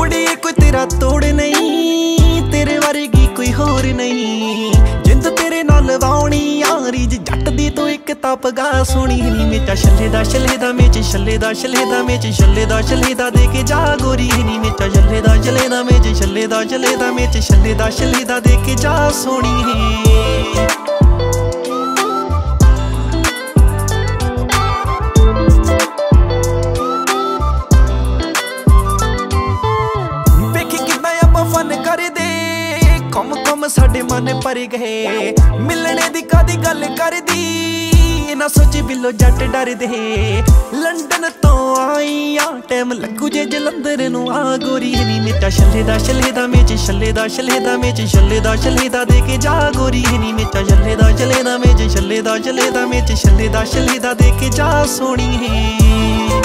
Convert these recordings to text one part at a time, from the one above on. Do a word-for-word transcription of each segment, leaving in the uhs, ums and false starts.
कुड़ी कोई तेरा तोड़ नहीं, तेरे वर्गी कोई होर नहीं। जिंद तेरे नाल वाउणी यारी जट दी तो एक ताप गा सोनी नी। मेचा छल्ले दा छल्ले दा मेच छल्ले दा छल्ले दा मेच छल्ले दा छल्ले दा दे के जा गोरी नी। मेचा छल्ले दा छल्ले दा मेच छल्ले दा छल्ले दा मेच छल्ले दा छल्ले दा दे के जा सोनी है। कम कम साडे मन भर गए, मिलने दी कादी गल कर दी ना सोची बिलो जट डर दे। लंडन तो आई आ टाइम लगू जे जलंधर नू आ गोरी नी। मेचा छल्ले दा छल्ले दा मेच छल्ले दा छल्ले दा मेच छल्ले दा छल्ले दा दे के जा गोरी नी। मेचा छल्ले दा छल्ले दा मेच छल्ले दा छल्ले दा मेच छल्ले दा छल्ले दा दे के जा सोनी है।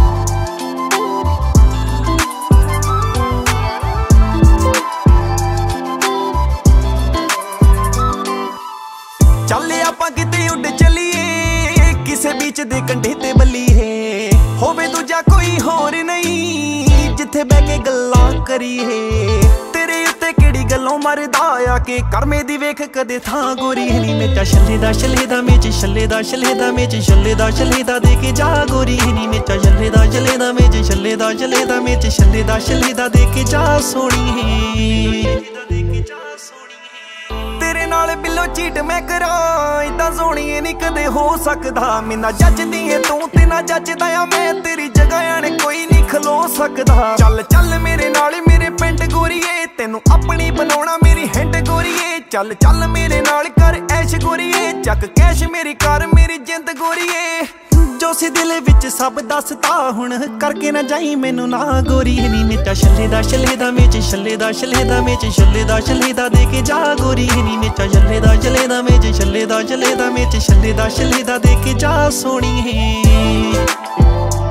चल आपां किते उड चलीए, किसे बीच दे कंढे ते बल्लीए। होवे दूजा कोई होर नहीं, जिथे बह के गल्लां करीए। तेरे उत्ते केड़ी गल्लों मरदा आके करमे दी वेख कदे थां गोरी नी। मेचा छल्ले दा छल्ले दा मेच छल्ले दा छल्ले दा मेच छल्ले दा छल्ले दा दे के जा गोरी नी। मेचा छल्ले दा छल्ले दा मेच छल्ले दा छल्ले दा मेच छल्ले दा छल्ले दा दे के जा सोनी है। तेरे नाल बिलो चीट मैं करा इदा सोहणीए नी कदे हो सकदा। मैना जजदी है तू ते ना जजदा आ मैं, तेरी जगह आने कोई नहीं खलो सकदा। चल चल मेरे नाल मेरे पिंड गोरीए, तेनू अपनी बनाउणा मेरी हिंड गोरीए। चल चल मेरे नाल कर ऐश गोरीए, चक कैश मेरी कर मेरी जिंद गोरीए। जो सी दिल विच सब दसदा हुण करके ना जाई मैनू ना गोरी नी। मेचा छल्ले दा छल्ले दा मेच छल्ले दा छल्ले दा मेच छल्ले दा छल्ले दा दे के जा गोरी नी। मेचा छल्ले दा छल्ले दा मेच छल्ले दा छल्ले दा मेच छल्ले दा छल्ले दा दे के जा सोनी है।